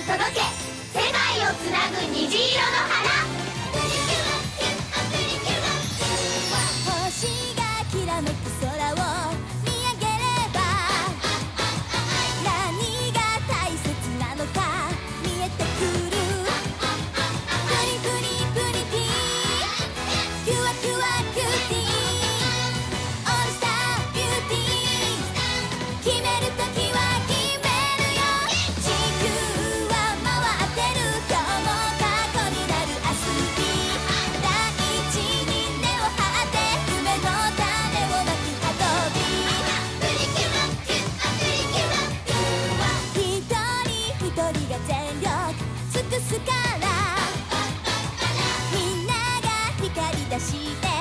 届け世界をつなぐ虹色の花。 星がきらめく空を見上げれば何が大切なのか見えてくる。プリプリプリティキュアキュアキューティーオールスタービューティー決めるときは決めるよ。地球は回ってる今日も過去になる明日に大地に根を張って夢の種をまき運びプリキュアキュアプリキュアキュア一人一人が全力尽くすからみんなが光り出して